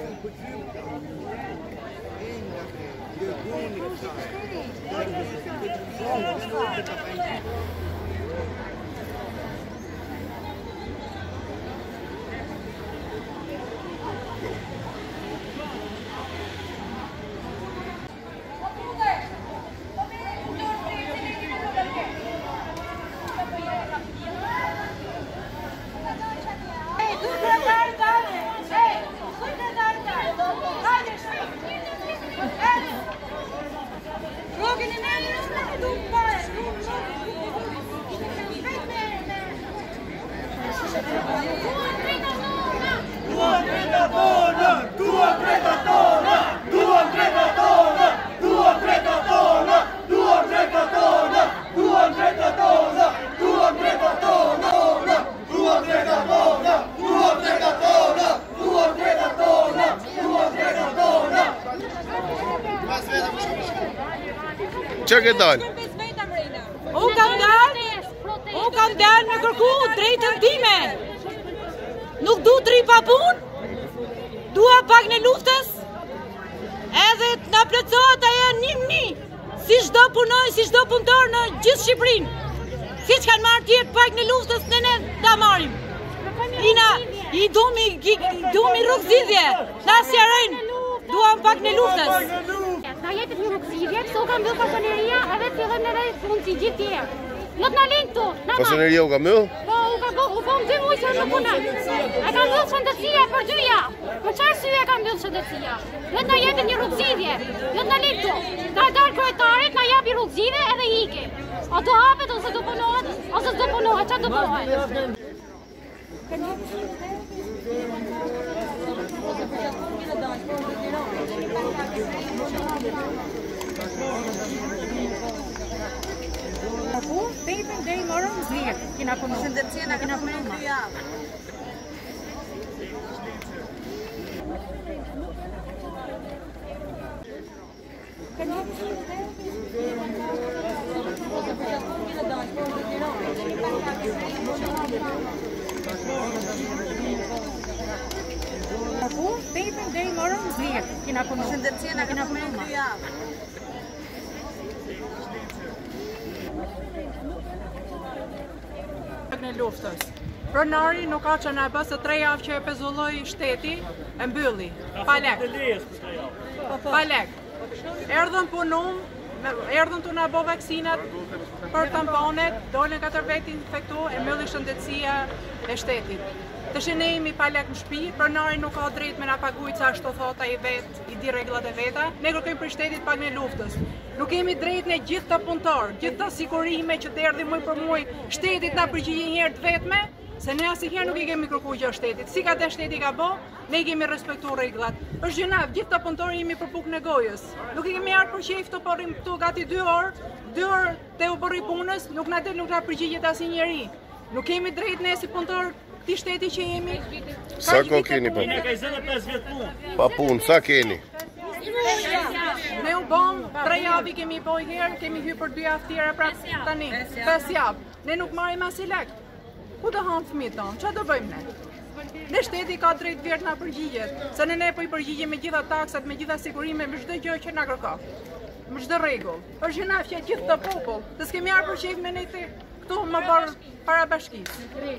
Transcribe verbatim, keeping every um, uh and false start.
Çka ke dalë? Unë kam dalë, unë kam dalë me kërku drejtën time. Nuk du tri pa punë, dua pak në luftës, edhe të na plotësohet ajo një-një, si çdo punoj, si çdo punëtor në gjithë Shqipërinë. Siç kanë marrë tjerë pak në luftës, ne ne ta marrim. Ina, i dumi, dumi rrugëzidhje, na sjarojnë, duam pak në luftës. Na jepet një rrugëzidhje, këso ka mbyll pasioneria, edhe fillojmë edhe mundësi gjithë tjerë. Jo të na linë këtu, na marrë. Pasioneria u ka mbyll? Po, u ka bë, u bëm dy muaj që nuk punoj. E ka mbyll shëndetësia për dy javë. Për çfarë syje ka mbyll shëndetësia? Jo të na jepet një rrugëzidhje, jo të na linë këtu. Ka dalë kryetarit, na japi rrugëzidhje edhe iki. O do hapet ose do punohet, ose do punohet, çfarë do bëhet? Po, pejtën deri më orën dhjetë. Kena punuar. Shëndetësia na kena punuar dy javë. Po, pejtën deri më orën dhjetë. Kena punuar. Shëndetësia na kena punuar dy javë. Në luftës. Pronari nuk ka që na bë se tre javë që e pezulloi shteti, e mbylli. Pa lek. Pa lek. Erdhën punum, erdhën të na bë vaksinat për tamponet, dolën katër veti infektu, e mbylli shëndetësia e shtetit. Të që ne jemi pa lek në shtëpi, pronari nuk ka drejt me na paguajt sa ashtu thot ai vet, i di rregullat e veta. Ne kërkojmë për shtetit pak në luftës. Nuk kemi drejt në gjithë të punëtor, gjithë të sigurime që të erdhi muj për muj, shtetit na përgjigje një herë të vetme, se ne asnjëherë nuk i kemi kërkuar gjë shtetit. Si ka të shteti ka bë, ne i kemi respektuar rregullat. Është gjëna, gjithë të punëtorë jemi për bukë në gojës. Nuk i kemi ardhur për qejf të porrim këtu gati dy orë, dy orë te u bëri punës, nuk na del nuk na përgjigjet asnjë njeri. Nuk kemi drejt ne si punëtor këtij shteti që jemi. Sa kohë keni pa punë? Pa punë, sa keni? Ne u bom, tre javë kemi boj herë, kemi hyrë për dy javë tjera pra tani, pesë javë. Ne nuk marrim as i lek. Ku do hanë fëmijët tonë? Çfarë do bëjmë ne? Ne shteti ka drejt vjerë na përgjigjet, se ne ne po i përgjigjem me gjitha taksat, me gjitha sigurime, me çdo gjë që na kërkon. Me çdo rregull. Është gjëna që gjithë të popull, të s'kemi ardhur për çejf me ne këtu më bërë para bashkisë.